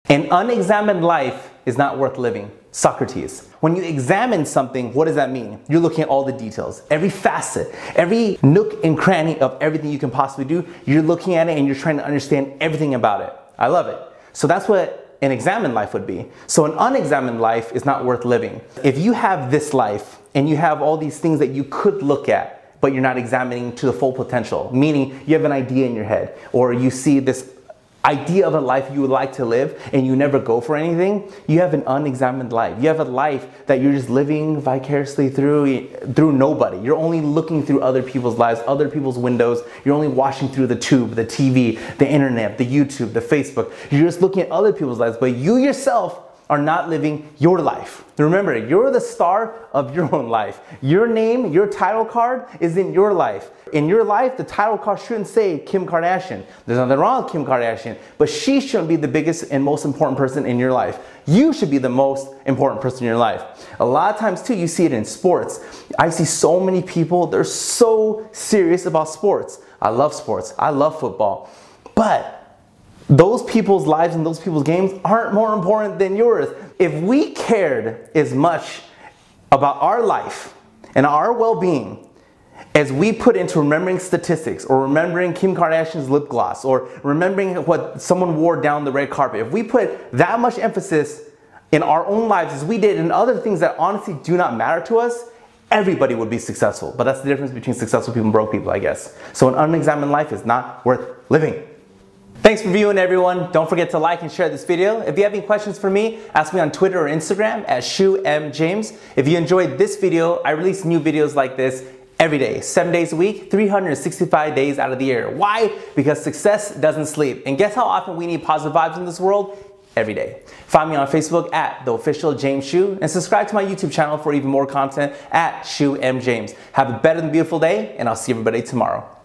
An unexamined life is not worth living. Socrates. When you examine something, what does that mean? You're looking at all the details, every facet, every nook and cranny of everything you can possibly do. You're looking at it and you're trying to understand everything about it. I love it. So that's what an examined life would be. So an unexamined life is not worth living. If you have this life and you have all these things that you could look at, but you're not examining to the full potential, meaning you have an idea in your head, or you see this idea of a life you would like to live and you never go for anything, you have an unexamined life. You have a life that you're just living vicariously through nobody. You're only looking through other people's lives, other people's windows. You're only watching through the tube, the TV, the internet, the YouTube, the Facebook. You're just looking at other people's lives, but you yourself are not living your life. Remember, you're the star of your own life. Your name, your title card is in your life. In your life, the title card shouldn't say Kim Kardashian. There's nothing wrong with Kim Kardashian, but she shouldn't be the biggest and most important person in your life. You should be the most important person in your life. A lot of times too, you see it in sports. I see so many people, they're so serious about sports. I love sports. I love football. But those people's lives and those people's games aren't more important than yours. If we cared as much about our life and our well-being as we put into remembering statistics or remembering Kim Kardashian's lip gloss or remembering what someone wore down the red carpet, if we put that much emphasis in our own lives as we did in other things that honestly do not matter to us, everybody would be successful. But that's the difference between successful people and broke people, I guess. So an unexamined life is not worth living. Thanks for viewing, everyone. Don't forget to like and share this video. If you have any questions for me, ask me on Twitter or Instagram at Hsuperman. If you enjoyed this video, I release new videos like this every day, 7 days a week, 365 days out of the year. Why? Because success doesn't sleep. And guess how often we need positive vibes in this world? Every day. Find me on Facebook at The Official James Hsu and subscribe to my YouTube channel for even more content at Hsuperman. Have a better than beautiful day, and I'll see everybody tomorrow.